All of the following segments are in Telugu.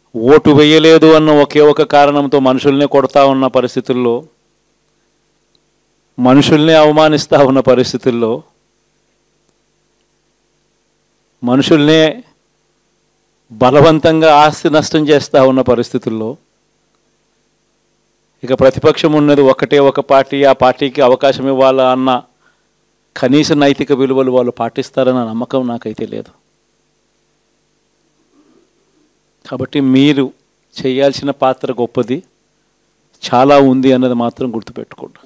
ఓటు వేయలేదు అన్న ఒకే ఒక కారణంతో మనుషుల్నే కొడతా ఉన్న పరిస్థితుల్లో, మనుషుల్నే అవమానిస్తూ ఉన్న పరిస్థితుల్లో, మనుషుల్నే బలవంతంగా ఆస్తి నష్టం చేస్తూ ఉన్న పరిస్థితుల్లో ఇక ప్రతిపక్షం ఉన్నది ఒకటే ఒక పార్టీ, ఆ పార్టీకి అవకాశం ఇవ్వాలా అన్న కనీస నైతిక విలువలు వాళ్ళు పాటిస్తారన్న నమ్మకం నాకైతే లేదు. కాబట్టి మీరు చేయాల్సిన పాత్ర గొప్పది, చాలా ఉంది అన్నది మాత్రం గుర్తుపెట్టుకోండి.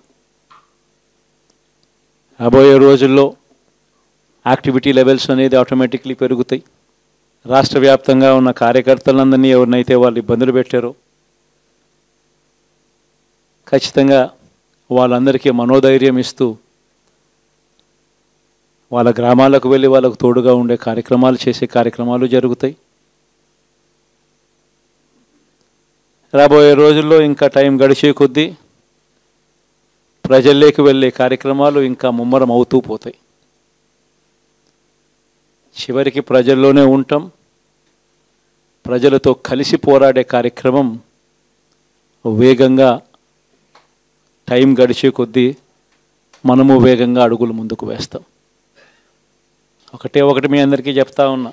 రాబోయే రోజుల్లో యాక్టివిటీ లెవెల్స్ అనేది ఆటోమేటిక్లీ పెరుగుతాయి. రాష్ట్ర వ్యాప్తంగా ఉన్న కార్యకర్తలందరినీ ఎవరినైతే వాళ్ళు ఇబ్బందులు పెట్టారో ఖచ్చితంగా వాళ్ళందరికీ మనోధైర్యం ఇస్తూ వాళ్ళ గ్రామాలకు వెళ్ళి వాళ్ళకు తోడుగా ఉండే కార్యక్రమాలు చేసే కార్యక్రమాలు జరుగుతాయి. రాబోయే రోజుల్లో ఇంకా టైం గడిచే కొద్దీ ప్రజల్లోకి వెళ్ళే కార్యక్రమాలు ఇంకా ముమ్మరం అవుతూ పోతాయి. చివరికి ప్రజల్లోనే ఉంటాం. ప్రజలతో కలిసి పోరాడే కార్యక్రమం వేగంగా టైం గడిచే కొద్దీ మనము వేగంగా అడుగులు ముందుకు వేస్తాం. ఒకటి మీ అందరికీ చెప్తా ఉన్నా,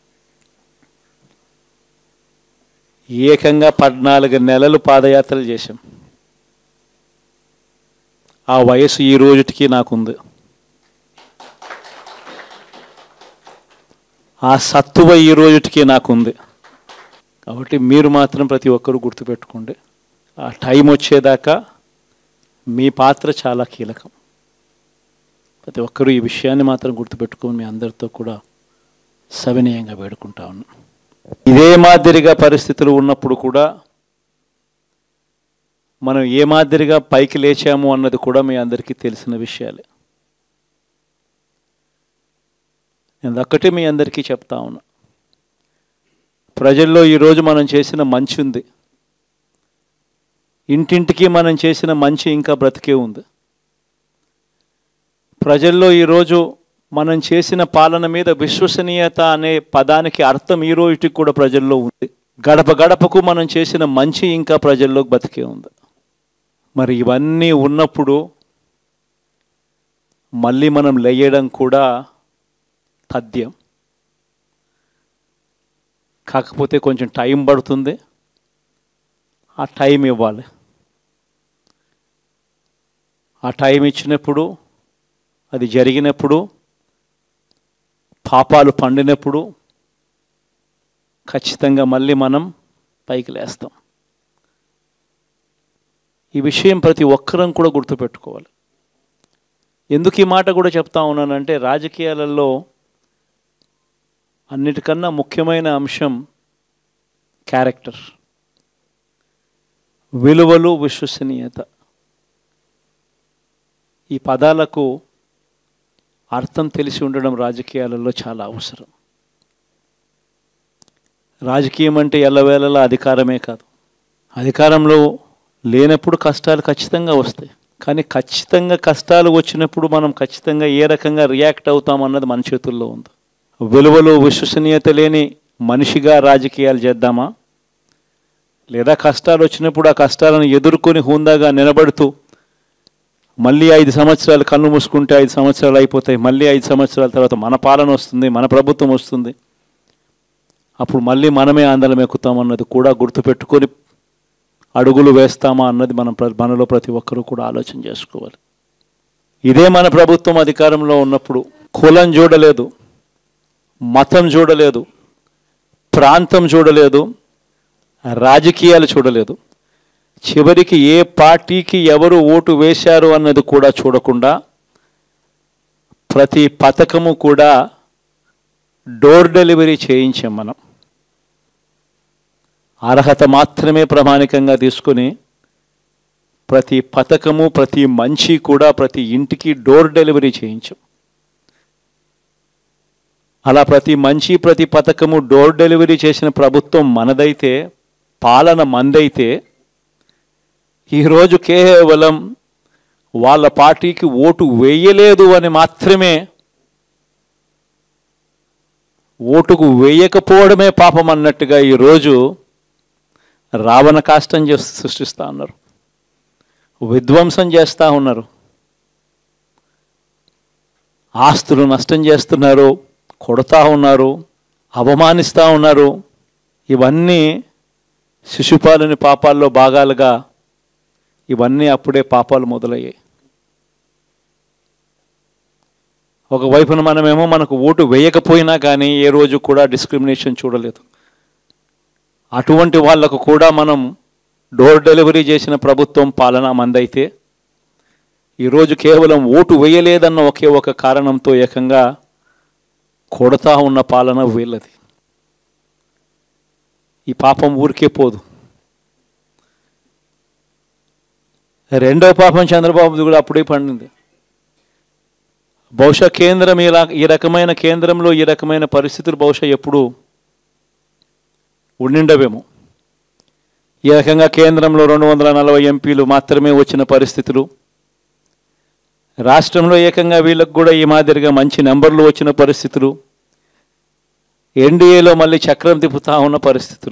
ఏకంగా 14 నెలలు పాదయాత్రలు చేశాం. ఆ వయసు ఈ రోజుటికి నాకుంది. ఆ సత్తువ ఈ రోజుటికి నాకుంది. కాబట్టి మీరు మాత్రం ప్రతి ఒక్కరూ గుర్తుపెట్టుకోండి, ఆ టైం వచ్చేదాకా మీ పాత్ర చాలా కీలకం. ప్రతి ఒక్కరూ ఈ విషయాన్ని మాత్రం గుర్తుపెట్టుకొని మీ అందరితో కూడా సవినయంగా వేడుకుంటా ఉన్నాం. ఇదే మాదిరిగా పరిస్థితులు ఉన్నప్పుడు కూడా మనం ఏ మాదిరిగా పైకి లేచాము అన్నది కూడా మీ అందరికీ తెలిసిన విషయాలే. నేను ఒక్కటే మీ అందరికీ చెప్తా ఉన్నా, ప్రజల్లో ఈరోజు మనం చేసిన మంచి ఉంది. ఇంటింటికి మనం చేసిన మంచి ఇంకా బ్రతికే ఉంది. ప్రజల్లో ఈరోజు మనం చేసిన పాలన మీద విశ్వసనీయత అనే పదానికి అర్థం ఈ రోజుకి కూడా ప్రజల్లో ఉంది. గడప గడపకు మనం చేసిన మంచి ఇంకా ప్రజల్లో బతికే ఉంది. మరి ఇవన్నీ ఉన్నప్పుడు మళ్ళీ మనం లేయడం కూడా తథ్యం. కాకపోతే కొంచెం టైం పడుతుంది, ఆ టైం ఇవ్వాలి. ఆ టైం ఇచ్చినప్పుడు, అది జరిగినప్పుడు, పాపాలు పండినప్పుడు ఖచ్చితంగా మళ్ళీ మనం పైకి లేస్తాం. ఈ విషయం ప్రతి ఒక్కరం కూడా గుర్తుపెట్టుకోవాలి. ఎందుకు ఈ మాట కూడా చెప్తా ఉన్నానంటే, రాజకీయాలలో అన్నిటికన్నా ముఖ్యమైన అంశం క్యారెక్టర్, విలువలు, విశ్వసనీయత. ఈ పదాలకు అర్థం తెలిసి ఉండడం రాజకీయాలలో చాలా అవసరం. రాజకీయం అంటే ఎల్లవేళలా అధికారమే కాదు. అధికారంలో లేనప్పుడు కష్టాలు ఖచ్చితంగా వస్తాయి. కానీ ఖచ్చితంగా కష్టాలు వచ్చినప్పుడు మనం ఖచ్చితంగా ఏ రకంగా రియాక్ట్ అవుతాం అన్నది మన చేతుల్లో ఉంది. విలువలు, విశ్వసనీయత లేని మనిషిగా రాజకీయాలు చేద్దామా, లేదా కష్టాలు వచ్చినప్పుడు ఆ కష్టాలను ఎదుర్కొని హుందాగా నిలబడుతూ మళ్ళీ 5 సంవత్సరాలు కళ్ళు మూసుకుంటే 5 సంవత్సరాలు అయిపోతాయి, మళ్ళీ 5 సంవత్సరాల తర్వాత మన పాలన వస్తుంది, మన ప్రభుత్వం వస్తుంది, అప్పుడు మళ్ళీ మనమే ఆందోళన ఎక్కుతామన్నది కూడా గుర్తుపెట్టుకొని అడుగులు వేస్తామా అన్నది మనలో ప్రతి ఒక్కరూ కూడా ఆలోచన చేసుకోవాలి. ఇదే మన ప్రభుత్వం అధికారంలో ఉన్నప్పుడు కులం చూడలేదు, మతం చూడలేదు, ప్రాంతం చూడలేదు, రాజకీయాలు చూడలేదు, చివరికి ఏ పార్టీకి ఎవరు ఓటు వేశారు అన్నది కూడా చూడకుండా ప్రతి పథకము కూడా డోర్ డెలివరీ చేయించాం. మనం అర్హత మాత్రమే ప్రామాణికంగా తీసుకుని ప్రతి పథకము, ప్రతి మంచి కూడా ప్రతి ఇంటికి డోర్ డెలివరీ చేయించాం. అలా ప్రతి మంచి, ప్రతి పథకము డోర్ డెలివరీ చేసిన ప్రభుత్వం మనదైతే, పాలన మందైతే, ఈరోజు కేవలం వాళ్ళ పార్టీకి ఓటు వేయలేదు అని మాత్రమే, ఓటుకు వేయకపోవడమే పాపం అన్నట్టుగా ఈరోజు రావణ కాష్టం చేసి సృష్టిస్తూ ఉన్నారు, విధ్వంసం చేస్తూ ఉన్నారు, ఆస్తులు నష్టం చేస్తున్నారు, కొడతా ఉన్నారు, అవమానిస్తూ ఉన్నారు. ఇవన్నీ శిశుపాలుని పాపాల్లో భాగాలుగా ఇవన్నీ అప్పుడే పాపాలు మొదలయ్యాయి. ఒకవైపున మనమేమో మనకు ఓటు వేయకపోయినా కానీ ఏ రోజు కూడా డిస్క్రిమినేషన్ చూడలేదు. అటువంటి వాళ్లకు కూడా మనం డోర్ డెలివరీ చేసిన ప్రభుత్వం పాలన మందైతే ఈరోజు కేవలం ఓటు వేయలేదన్న ఒకే ఒక కారణంతో ఏకంగా కొడతా ఉన్న పాలన వీళ్ళది. ఈ పాపం ఊరికే పోదు. రెండో పాపం చంద్రబాబుది కూడా అప్పుడే పండింది. బహుశా కేంద్రం ఈ రకమైన కేంద్రంలో ఈ రకమైన పరిస్థితులు బహుశా ఎప్పుడు ఉండిండవేమో. ఈ రకంగా కేంద్రంలో 240 ఎంపీలు మాత్రమే వచ్చిన పరిస్థితులు, రాష్ట్రంలో ఏకంగా వీళ్ళకు కూడా ఈ మాదిరిగా మంచి నెంబర్లు వచ్చిన పరిస్థితులు, ఎన్డీఏలో మళ్ళీ చక్రం తిప్పుతా ఉన్న పరిస్థితులు.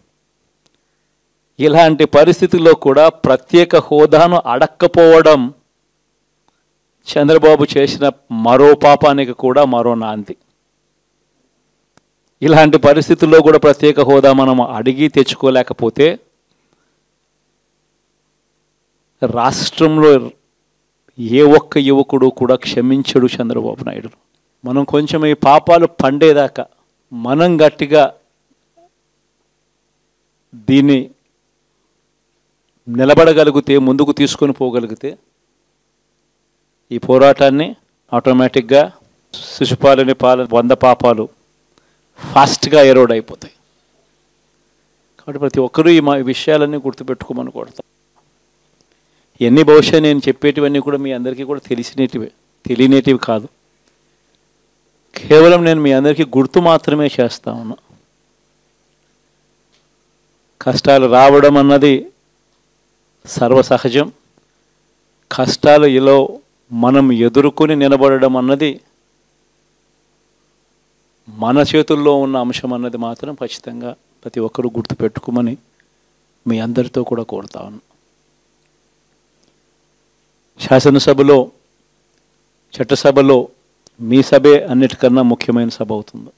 ఇలాంటి పరిస్థితుల్లో కూడా ప్రత్యేక హోదాను అడక్కపోవడం చంద్రబాబు చేసిన మరో పాపానికి కూడా మరో నాంది. ఇలాంటి పరిస్థితుల్లో కూడా ప్రత్యేక హోదా మనం అడిగి తెచ్చుకోలేకపోతే రాష్ట్రంలో ఏ ఒక్క యువకుడు కూడా క్షమించడు చంద్రబాబు నాయుడు. మనం కొంచెం ఈ పాపాలు పండేదాకా మనం గట్టిగా దీన్ని నిలబడగలిగితే, ముందుకు తీసుకొని పోగలిగితే ఈ పోరాటాన్ని ఆటోమేటిక్గా శిశుపాలుని 100 పాపాలు ఫాస్ట్గా ఎరోడ్ అయిపోతాయి. కాబట్టి ప్రతి ఒక్కరూ ఈ విషయాలన్నీ గుర్తుపెట్టుకోమని కోరుతాం. ఇవన్నీ బహుశా నేను చెప్పేటివన్నీ కూడా మీ అందరికీ కూడా తెలియనేటివి కాదు. కేవలం నేను మీ అందరికీ గుర్తు మాత్రమే చేస్తా ఉన్నా. కష్టాలు రావడం అన్నది సర్వసహజం. కష్టాలు ఇలా మనం ఎదుర్కొని నిలబడడం అన్నది మన చేతుల్లో ఉన్న అంశం అన్నది మాత్రం ఖచ్చితంగా ప్రతి ఒక్కరూ గుర్తుపెట్టుకోమని మీ అందరితో కూడా కోరుతా ఉన్నా. శాసనసభలో, చట్టసభలో మీ సభే అన్నిటికన్నా ముఖ్యమైన సభ అవుతుంది.